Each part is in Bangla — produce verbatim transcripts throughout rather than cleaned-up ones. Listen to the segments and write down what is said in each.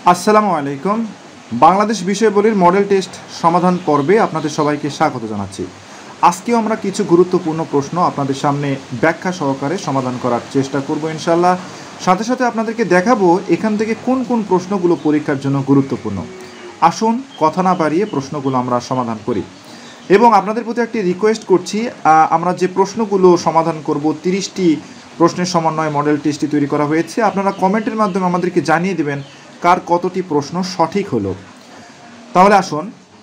আসসালামু আলাইকুম। বাংলাদেশ বিষয়াবলীর মডেল টেস্ট সমাধান পর্বে আপনাদের সবাইকে স্বাগত জানাচ্ছি। আজকেও আমরা কিছু গুরুত্বপূর্ণ প্রশ্ন আপনাদের সামনে ব্যাখ্যা সহকারে সমাধান করার চেষ্টা করব ইনশাআল্লাহ। সাথে সাথে আপনাদেরকে দেখাবো এখান থেকে কোন কোন প্রশ্নগুলো পরীক্ষার জন্য গুরুত্বপূর্ণ। আসুন কথা না বাড়িয়ে প্রশ্নগুলো আমরা সমাধান করি এবং আপনাদের প্রতি একটি রিকোয়েস্ট করছি, আমরা যে প্রশ্নগুলো সমাধান করব তিরিশটি প্রশ্নের সমন্বয়ে মডেল টেস্টটি তৈরি করা হয়েছে। আপনারা কমেন্টের মাধ্যমে আমাদেরকে জানিয়ে দেবেন কার কতটি প্রশ্ন সঠিক হলো। তাহলে আসুন,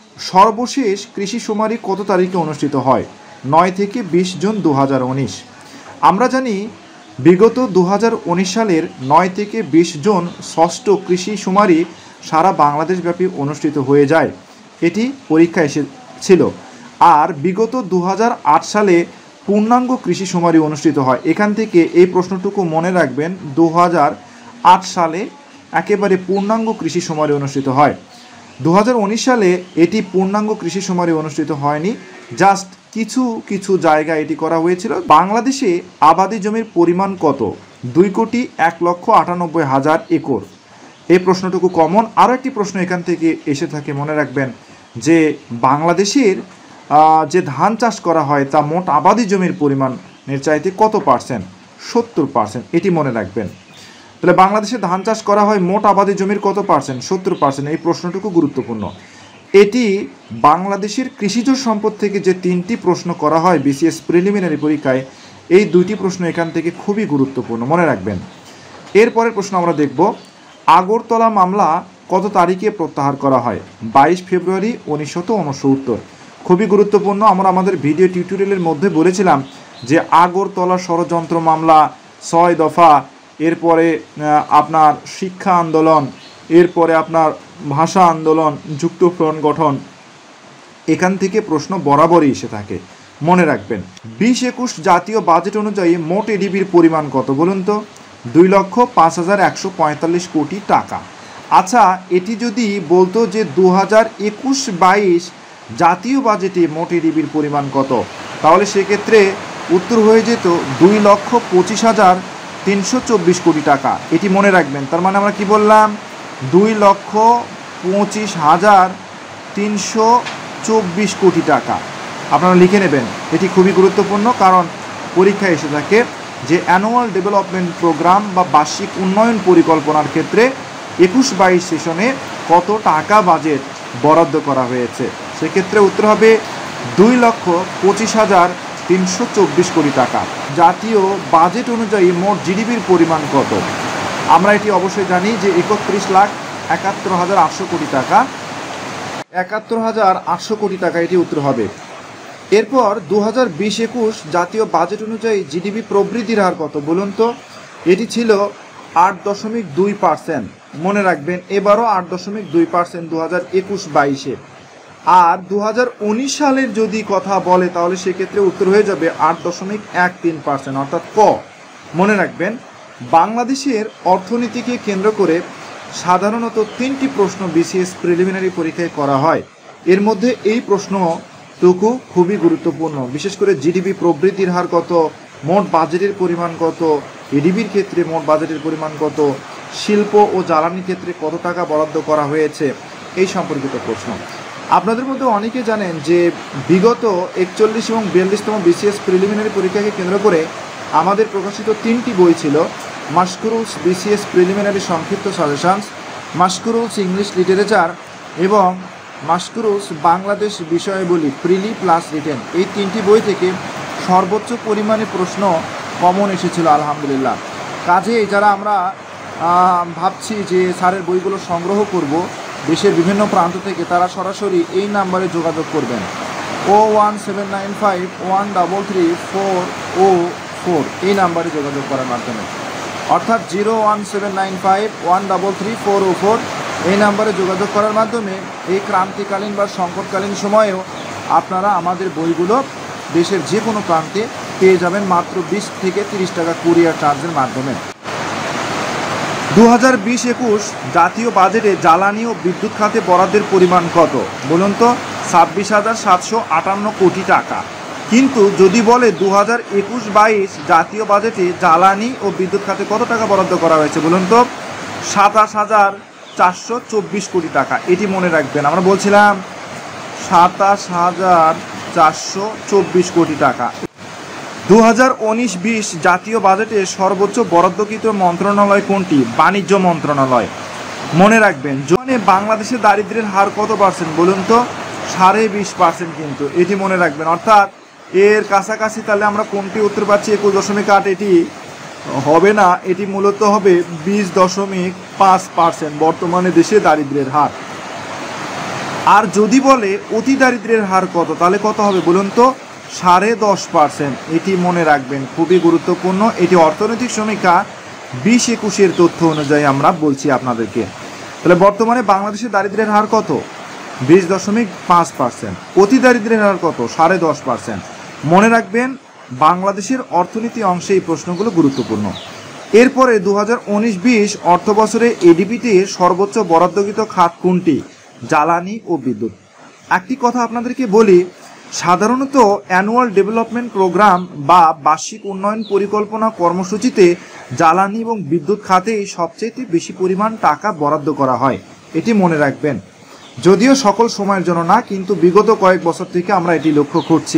সর্বশেষ কৃষি শুমারি কত তারিখে অনুষ্ঠিত হয়? নয় থেকে বিশ জুন দু হাজার উনিশ। আমরা জানি বিগত দু হাজার উনিশ সালের নয় থেকে বিশ জুন ষষ্ঠ কৃষি শুমারি সারা বাংলাদেশব্যাপী অনুষ্ঠিত হয়ে যায়। এটি পরীক্ষা এসেছিল। আর বিগত দু হাজার আট সালে পূর্ণাঙ্গ কৃষি শুমারি অনুষ্ঠিত হয়। এখান থেকে এই প্রশ্নটুকু মনে রাখবেন, দু হাজার আট সালে একেবারে পূর্ণাঙ্গ কৃষি শুমারি অনুষ্ঠিত হয়। দু হাজার উনিশ সালে এটি পূর্ণাঙ্গ কৃষি শুমারি অনুষ্ঠিত হয়নি, জাস্ট কিছু কিছু জায়গায় এটি করা হয়েছিল। বাংলাদেশে আবাদি জমির পরিমাণ কত? দুই কোটি এক লক্ষ আটানব্বই হাজার একর। এই প্রশ্নটুকু কমন। আরও একটি প্রশ্ন এখান থেকে এসে থাকে, মনে রাখবেন যে বাংলাদেশের যে ধান চাষ করা হয় তা মোট আবাদি জমির পরিমাণের চাইতে কত পার্সেন্ট? সত্তর পার্সেন্ট। এটি মনে রাখবেন। তাহলে বাংলাদেশে ধান চাষ করা হয় মোট আবাদি জমির কত পার্সেন্ট? সত্তর পার্সেন্ট। এই প্রশ্নটুকু গুরুত্বপূর্ণ। এটি বাংলাদেশের কৃষিজ সম্পদ থেকে যে তিনটি প্রশ্ন করা হয় বিসিএস প্রিলিমিনারি পরীক্ষায়, এই দুইটি প্রশ্ন এখান থেকে খুবই গুরুত্বপূর্ণ, মনে রাখবেন। এরপরের প্রশ্ন আমরা দেখব, আগরতলা মামলা কত তারিখে প্রত্যাহার করা হয়? বাইশ ফেব্রুয়ারি উনিশশো উনসত্তর। খুবই গুরুত্বপূর্ণ। আমরা আমাদের ভিডিও টিউটোরিয়ালের মধ্যে বলেছিলাম যে আগরতলা ষড়যন্ত্র মামলা, ছয় দফা, এরপরে আপনার শিক্ষা আন্দোলন, এরপরে আপনার ভাষা আন্দোলন, যুক্তফ্রন্ট গঠন, এখান থেকে প্রশ্ন বরাবরই এসে থাকে, মনে রাখবেন। বিশ একুশ জাতীয় বাজেট অনুযায়ী মোট এডিবির পরিমাণ কত বলুন তো? দুই লক্ষ পাঁচ হাজার একশো পঁয়তাল্লিশ কোটি টাকা। আচ্ছা, এটি যদি বলতো যে দু হাজার একুশ বাইশ জাতীয় বাজেটে মোট এডিবির পরিমাণ কত, তাহলে সেক্ষেত্রে উত্তর হয়ে যেত দুই লক্ষ পঁচিশ হাজার তিনশো চব্বিশ কোটি টাকা। এটি মনে রাখবেন। তার মানে আমরা কি বললাম? দুই লক্ষ পঁচিশ হাজার তিনশো চব্বিশ কোটি টাকা। আপনারা লিখে নেবেন, এটি খুবই গুরুত্বপূর্ণ, কারণ পরীক্ষায় এসে থাকে যে অ্যানুয়াল ডেভেলপমেন্ট প্রোগ্রাম বা বার্ষিক উন্নয়ন পরিকল্পনার ক্ষেত্রে একুশ বাইশ সেশনে কত টাকা বাজেট বরাদ্দ করা হয়েছে। সেক্ষেত্রে উত্তর হবে দুই লক্ষ পঁচিশ হাজার তিনশো চব্বিশ কোটি টাকা। জাতীয় বাজেট অনুযায়ী মোট জিডিপির পরিমাণ কত? আমরা এটি অবশ্যই জানি যে একত্রিশ লাখ একাত্তর হাজার আটশো কোটি টাকা। একাত্তর হাজার আটশো কোটি টাকা এটি উত্তর হবে। এরপর দু হাজার বিশ একুশ জাতীয় বাজেট অনুযায়ী জিডিপি প্রবৃদ্ধির হার কত বলুন তো? এটি ছিল আট দশমিক দুই পার্সেন্ট। মনে রাখবেন, এবারও আট দশমিক দুই পার্সেন্ট দু হাজার একুশ বাইশে। আর দু হাজার উনিশ সালের যদি কথা বলে তাহলে সেক্ষেত্রে উত্তর হয়ে যাবে আট দশমিক এক তিন পার্সেন্ট, অর্থাৎ ক। মনে রাখবেন, বাংলাদেশের অর্থনীতিকে কেন্দ্র করে সাধারণত তিনটি প্রশ্ন বিসিএস প্রিলিমিনারি পরীক্ষায় করা হয়। এর মধ্যে এই প্রশ্নটুকু খুবই গুরুত্বপূর্ণ, বিশেষ করে জিডিপি প্রবৃদ্ধির হার কত, মোট বাজেটের পরিমাণ কত, এডিবির ক্ষেত্রে মোট বাজেটের পরিমাণ কত, শিল্প ও জ্বালানি ক্ষেত্রে কত টাকা বরাদ্দ করা হয়েছে, এই সম্পর্কিত প্রশ্ন। আপনাদের মধ্যে অনেকে জানেন যে বিগত একচল্লিশ এবং বিয়াল্লিশতম বিসিএস প্রিলিমিনারি পরীক্ষাকে কেন্দ্র করে আমাদের প্রকাশিত তিনটি বই ছিল, মাস্কুরুলস বিসিএস প্রিলিমিনারি সংক্ষিপ্ত সাজেশনস, মাস্কুরুলস ইংলিশ লিটারেচার এবং মাস্কুরুলস বাংলাদেশ বিষয়াবলী প্রিলি প্লাস রিটেন। এই তিনটি বই থেকে সর্বোচ্চ পরিমাণে প্রশ্ন কমন এসেছিল আলহামদুলিল্লাহ। কাজেই যারা আমরা ভাবছি যে স্যারের বইগুলো সংগ্রহ করব দেশের বিভিন্ন প্রান্ত থেকে, তারা সরাসরি এই নাম্বারে যোগাযোগ করবেন, o one seven nine five one double three four o four, এই নাম্বারে যোগাযোগ করার মাধ্যমে, অর্থাৎ zero one seven nine five one double three four o four, এই নাম্বারে যোগাযোগ করার মাধ্যমে এই ক্রান্তিকালীন বা সংকটকালীন সময়েও আপনারা আমাদের বইগুলো দেশের যে কোনো প্রান্তে পেয়ে যাবেন মাত্র বিশ থেকে তিরিশ টাকা কুরিয়ার চার্জের মাধ্যমে। দু হাজার বিশ একুশ জাতীয় বাজেটে জ্বালানি ও বিদ্যুৎ খাতে বরাদ্দের পরিমাণ কত বলুন তো? ছাব্বিশ হাজার সাতশো আটান্ন কোটি টাকা। কিন্তু যদি বলে দু হাজার একুশ বাইশ জাতীয় বাজেটে জ্বালানি ও বিদ্যুৎ খাতে কত টাকা বরাদ্দ করা হয়েছে বলুন তো? সাতাশ হাজার চারশো চব্বিশ কোটি টাকা, এটি মনে রাখবেন। আমরা বলছিলাম সাতাশ হাজার চারশো চব্বিশ কোটি টাকা। দু হাজার উনিশ বিশ জাতীয় বাজেটে সর্বোচ্চ বরাদ্দকৃত মন্ত্রণালয় কোনটি? বাণিজ্য মন্ত্রণালয়। মনে রাখবেন। মানে বাংলাদেশে দারিদ্র্যের হার কত পার্সেন্ট বলুন তো? সাড়ে বিশ পার্সেন্ট কিন্তু, এটি মনে রাখবেন। অর্থাৎ এর কাছাকাছি তাহলে আমরা কোনটি উত্তর পাচ্ছি? একুশ দশমিক আট, এটি হবে না, এটি মূলত হবে বিশ দশমিক পাঁচ পার্সেন্ট বর্তমানে দেশে দারিদ্র্যের হার। আর যদি বলে অতি দারিদ্র্যের হার কত, তাহলে কত হবে বলুন তো? সাড়ে দশ পার্সেন্ট, এটি মনে রাখবেন, খুবই গুরুত্বপূর্ণ। এটি অর্থনৈতিক সমীক্ষা বিশ একুশের তথ্য অনুযায়ী আমরা বলছি আপনাদেরকে। তাহলে বর্তমানে বাংলাদেশে দারিদ্র্যের হার কত? বিশ দশমিক পাঁচ পার্সেন্ট। অতি দারিদ্র্যের হার কত? সাড়ে দশ পার্সেন্ট। মনে রাখবেন, বাংলাদেশের অর্থনীতি অংশে এই প্রশ্নগুলো গুরুত্বপূর্ণ। এরপরে দু হাজার উনিশ বিশ অর্থ বছরে এডিপিতে সর্বোচ্চ বরাদ্দকৃত খাত কোনটি? জ্বালানি ও বিদ্যুৎ। একটি কথা আপনাদেরকে বলি, সাধারণত অ্যানুয়াল ডেভেলপমেন্ট প্রোগ্রাম বা বার্ষিক উন্নয়ন পরিকল্পনা কর্মসূচিতে জ্বালানি এবং বিদ্যুৎ খাতে সবচেয়ে বেশি পরিমাণ টাকা বরাদ্দ করা হয়, এটি মনে রাখবেন। যদিও সকল সময়ের জন্য না, কিন্তু বিগত কয়েক বছর থেকে আমরা এটি লক্ষ্য করছি।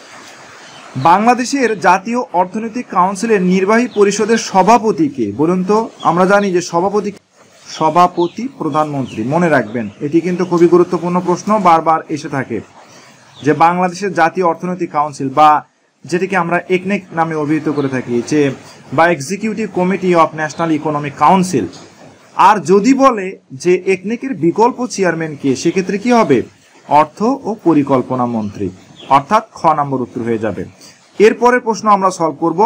বাংলাদেশের জাতীয় অর্থনৈতিক কাউন্সিলের নির্বাহী পরিষদের সভাপতিকে বলুন তো? আমরা জানি যে সভাপতি সভাপতি প্রধানমন্ত্রী, মনে রাখবেন। এটি কিন্তু খুবই গুরুত্বপূর্ণ প্রশ্ন, বারবার এসে থাকে যে বাংলাদেশের জাতীয় অর্থনৈতিক কাউন্সিল বা যেটিকে আমরা একনেক নামে অভিহিত করে থাকি, যে বা executive committee of national economic council. আর যদি বলে যে একনেকের বিকল্প চেয়ারম্যান কে, সেক্ষেত্রে কি হবে? অর্থ ও পরিকল্পনা মন্ত্রী, অর্থাৎ খ নম্বর উত্তর হয়ে যাবে। এরপরের প্রশ্ন আমরা সলভ করব।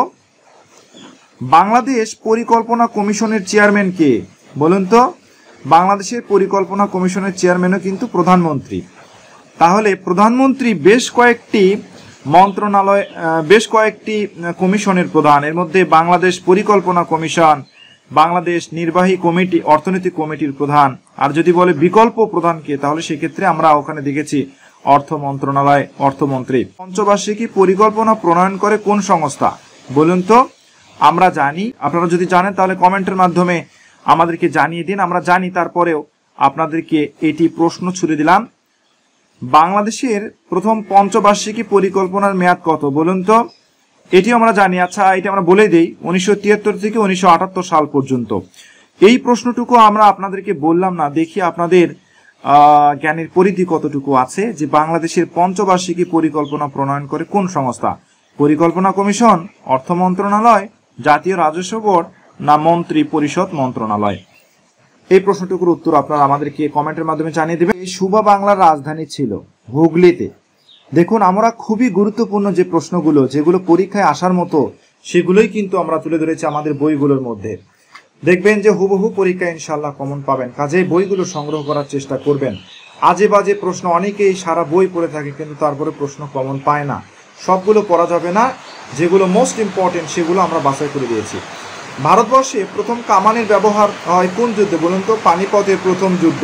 বাংলাদেশ পরিকল্পনা কমিশনের চেয়ারম্যান কে বলুন তো? বাংলাদেশের পরিকল্পনা কমিশনের চেয়ারম্যানও কিন্তু প্রধানমন্ত্রী। তাহলে প্রধানমন্ত্রী বেশ কয়েকটি মন্ত্রণালয়, বেশ কয়েকটি কমিশনের প্রধান, এর মধ্যে বাংলাদেশ পরিকল্পনা কমিশন, বাংলাদেশ নির্বাহী কমিটি, অর্থনৈতিক কমিটির প্রধান। আর যদি বলে বিকল্প প্রধানকে, তাহলে সেক্ষেত্রে আমরা ওখানে দেখেছি অর্থ মন্ত্রণালয়, অর্থমন্ত্রী। পঞ্চবার্ষিকী পরিকল্পনা প্রণয়ন করে কোন সংস্থা বলুন তো? আমরা জানি, আপনারা যদি জানেন তাহলে কমেন্টের মাধ্যমে আমাদেরকে জানিয়ে দিন। আমরা জানি, তারপরেও আপনাদেরকে এটি প্রশ্ন ছুড়ে দিলাম। বাংলাদেশের প্রথম পঞ্চবার্ষিকী পরিকল্পনার মেয়াদ কত বলুন তো? এটিও আমরা জানি। আচ্ছা, এটি আমরা বলে দেই, উনিশশো তিয়াত্তর থেকে উনিশশো আটাত্তর সাল পর্যন্ত। এই প্রশ্নটুকু আমরা আপনাদেরকে বললাম না, দেখি আপনাদের আহ জ্ঞানের পরিধি কতটুকু আছে, যে বাংলাদেশের পঞ্চবার্ষিকী পরিকল্পনা প্রণয়ন করে কোন সংস্থা? পরিকল্পনা কমিশন, অর্থ মন্ত্রণালয়, জাতীয় রাজস্ব বোর্ড, না মন্ত্রী পরিষদ মন্ত্রণালয়? এই প্রশ্নটুকুর উত্তর আপনারা আমাদেরকে কমেন্টের মাধ্যমে জানিয়ে দেবেন। সুবা বাংলার রাজধানী ছিল হুগলিতে। দেখুন, আমরা খুবই গুরুত্বপূর্ণ যে প্রশ্নগুলো, যেগুলো পরীক্ষায় আসার মতো, সেগুলোই কিন্তু আমরা তুলে ধরেছি আমাদের বইগুলোর মধ্যে। দেখবেন যে হুবহু পরীক্ষায় ইনশাল্লাহ কমন পাবেন। কাজেই বইগুলো সংগ্রহ করার চেষ্টা করবেন। আজে বাজে প্রশ্ন, অনেকেই সারা বই পড়ে থাকে কিন্তু তারপরে প্রশ্ন কমন পায় না। সবগুলো পড়া যাবে না, যেগুলো মোস্ট ইম্পর্টেন্ট সেগুলো আমরা বাছাই করে দিয়েছি। ভারতবর্ষে প্রথম কামানের ব্যবহার হয় কোন যুদ্ধে বলুন তো? পানিপথের প্রথম যুদ্ধ।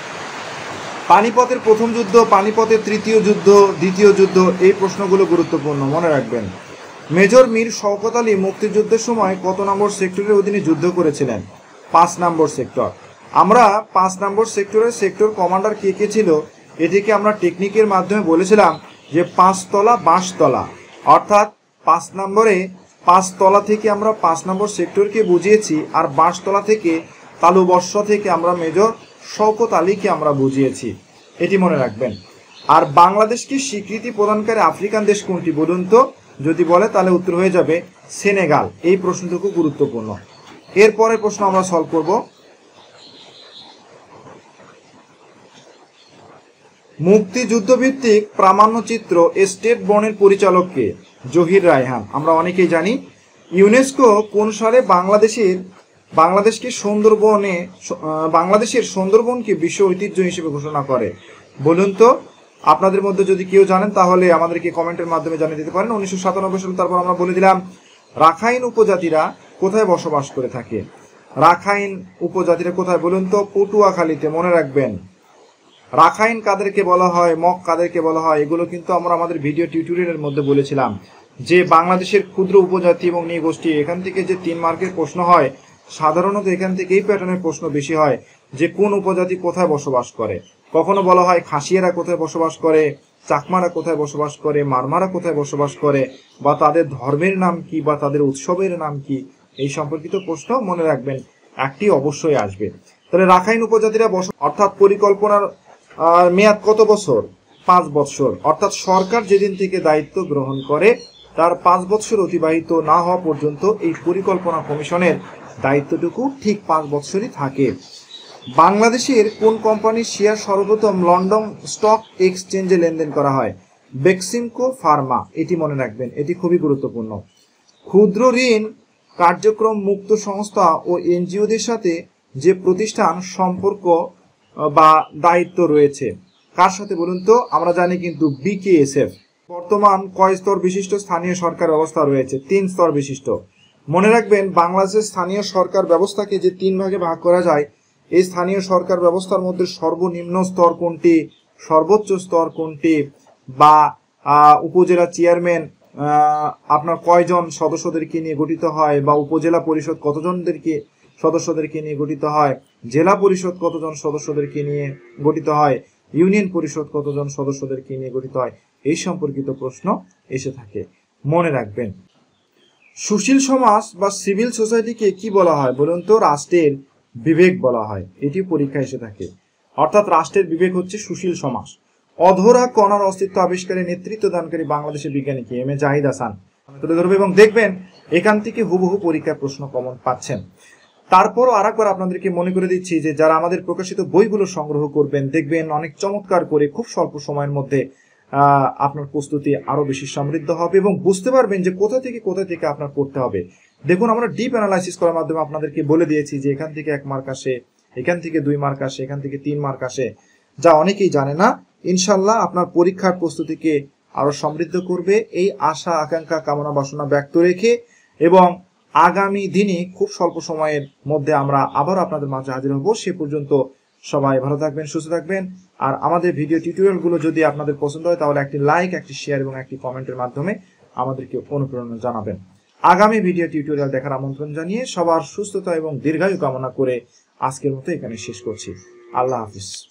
পানিপথের প্রথম যুদ্ধ, পানিপথের তৃতীয় যুদ্ধ, দ্বিতীয় যুদ্ধ, এই প্রশ্নগুলো গুরুত্বপূর্ণ, মনে রাখবেন। মেজর মীর শওকত আলী মুক্তিযুদ্ধের সময় কত নম্বর সেক্টরের অধীনে যুদ্ধ করেছিলেন? পাঁচ নম্বর সেক্টর। আমরা পাঁচ নম্বর সেক্টরের সেক্টর কমান্ডার কে কে ছিল, এটিকে আমরা টেকনিকের মাধ্যমে বলেছিলাম যে পাঁচতলা বাঁশতলা। অর্থাৎ পাঁচ নম্বরে পাঁচতলা থেকে আমরা পাঁচ নম্বর সেক্টরকে বুঝিয়েছি, আর বাঁশতলা থেকে তালুবর্ষ থেকে আমরা মেজর শওকত আলীকে আমরা বুঝিয়েছি, এটি মনে রাখবেন। আর বাংলাদেশকে স্বীকৃতি প্রদানকারী আফ্রিকান দেশ কোনটি বলুন তো? যদি বলে তাহলে উত্তর হয়ে যাবে সেনেগাল। এই প্রশ্নটুকু গুরুত্বপূর্ণ। এরপরের প্রশ্ন আমরা সলভ করব। মুক্তিযুদ্ধভিত্তিক প্রামাণ্যচিত্র স্টেট বনের পরিচালককে? জহির রায়হান। আমরা অনেকেই জানি। ইউনেস্কো কোন সালে বাংলাদেশের বাংলাদেশকে সুন্দরবনে বাংলাদেশের সুন্দরবনকে বিশ্ব ঐতিহ্য হিসেবে ঘোষণা করে বলুন তো? আপনাদের মধ্যে যদি কেউ জানেন তাহলে আমাদেরকে কমেন্টের মাধ্যমে জানিয়ে দিতে পারেন। উনিশশো সাতানব্বই সালে। তারপর আমরা বলে দিলাম রাখাইন উপজাতিরা কোথায় বসবাস করে থাকে? রাখাইন উপজাতিরা কোথায় বলুন তো? পটুয়াখালীতে, মনে রাখবেন। রাখাইন কাদেরকে বলা হয়, মগ কাদেরকে বলা হয়, এগুলো কিন্তু আমরা আমাদের ভিডিও টিউটোরিয়ালের মধ্যে বলেছিলাম যে বাংলাদেশের ক্ষুদ্র উপজাতি এবং নৃগোষ্ঠী, এখান থেকে যে তিন মার্কের প্রশ্ন হয় সাধারণত এখান থেকে এই প্যাটার্নের প্রশ্ন বেশি হয়। যে কোন উপজাতি কোথায় বসবাস করে। কখনো বলা হয় খাসিয়ারা কোথায় বসবাস করে, চাকমারা কোথায় বসবাস করে, মারমারা কোথায় বসবাস করে, বা তাদের ধর্মের নাম কি, বা তাদের উৎসবের নাম কি, এই সম্পর্কিত প্রশ্ন মনে রাখবেন একটি অবশ্যই আসবে। তাহলে রাখাইন উপজাতিরা বস অর্থাৎ পরিকল্পনার মেয়াদ কত বছর? পাঁচ বছর। অর্থাৎ সরকার যেদিন থেকে দায়িত্ব গ্রহণ করে তার পাঁচ বছর অতিবাহিত না হওয়া পর্যন্ত এই পরিকল্পনা কমিশনের দায়িত্বটুকু ঠিক পাঁচ বছরই থাকে। বাংলাদেশের কোন কোম্পানির শেয়ার সর্বপ্রথম লন্ডন স্টক এক্সচেঞ্জে লেনদেন করা হয়? বেক্সিমকো ফার্মা। এটি মনে রাখবেন, এটি খুবই গুরুত্বপূর্ণ। ক্ষুদ্র ঋণ কার্যক্রম মুক্ত সংস্থা ও এনজিওদের সাথে যে প্রতিষ্ঠান সম্পর্ক বা দায়িত্ব রয়েছে কার সাথে বলুন তো? আমরা জানি কিন্তু বিকেএসএফ। বর্তমান কয় স্তর বিশিষ্ট স্থানীয় সরকার ব্যবস্থা রয়েছে? তিন স্তর বিশিষ্ট। মনে রাখবেন বাংলাদেশের স্থানীয় সরকার ব্যবস্থাকে যে তিন ভাগে ভাগ করা যায়, এই স্থানীয় সরকার ব্যবস্থার মধ্যে সর্বনিম্ন স্তর কোনটি, সর্বোচ্চ স্তর কোনটি, বা উপজেলা চেয়ারম্যান আপনার কয়জন সদস্যদেরকে নিয়ে গঠিত হয়, বা উপজেলা পরিষদ কতজনদেরকে সদস্যদেরকে নিয়ে গঠিত হয়, জেলা পরিষদ কতজন সদস্যদেরকে নিয়ে গঠিত হয়, ইউনিয়ন পরিষদ কতজন সদস্যদেরকে নিয়ে গঠিত হয়, এই সম্পর্কিত প্রশ্ন এসে থাকে। মনে রাখবেন সুশীল সমাজ বা সিভিল সোসাইটিকে কি বলা হয় বলুন তো? রাষ্ট্রের বিবেক বলা হয়। এটি পরীক্ষা এসে থাকে। অর্থাৎ রাষ্ট্রের বিবেক হচ্ছে সুশীল সমাজ। অধরা কণার অস্তিত্ব আবিষ্কারে নেতৃত্ব দানকারী বাংলাদেশের বিজ্ঞানীকে? এম এ জাহিদ হাসান তুলে ধরবে, এবং দেখবেন এখান থেকে হুবহু পরীক্ষার প্রশ্ন কমন পাচ্ছেন। তারপরও আরেকবার আপনাদেরকে মনে করে দিচ্ছি যে যারা আমাদের প্রকাশিত বইগুলো সংগ্রহ করবেন, দেখবেন অনেক চমৎকার করে খুব স্বল্প সময়ের মধ্যে আহ আপনার প্রস্তুতি আরো বেশি সমৃদ্ধ হবে, এবং বুঝতে পারবেন যে কোথা থেকে কোথা থেকে আপনার করতে হবে। দেখুন আমরা ডিপ অ্যানালাইসিস করার মাধ্যমে আপনাদেরকে বলে দিয়েছি যে এখান থেকে এক মার্ক আসে, এখান থেকে দুই মার্ক আসে, এখান থেকে তিন মার্ক আসে, যা অনেকেই জানে না। ইনশাল্লাহ আপনার পরীক্ষার প্রস্তুতিকে আরো সমৃদ্ধ করবে এই আশা আকাঙ্ক্ষা কামনা বাসনা ব্যক্ত রেখে, এবং আগামী দিনে খুব স্বল্প সময়ের মধ্যে আমরা আবার আপনাদের মাঝে হাজির হব। সে পর্যন্ত সবাই ভালো থাকবেন, সুস্থ থাকবেন। আর আমাদের ভিডিও টিউটোরিয়ালগুলো যদি আপনাদের পছন্দ হয় তাহলে একটি লাইক, একটি শেয়ার এবং একটি কমেন্টের মাধ্যমে আমাদেরকে অনুপ্রেরণা জানাবেন। আগামী ভিডিও টিউটোরিয়াল দেখার আমন্ত্রণ জানিয়ে সবার সুস্থতা এবং দীর্ঘায়ু কামনা করে আজকের মতো এখানে শেষ করছি। আল্লাহ হাফিজ।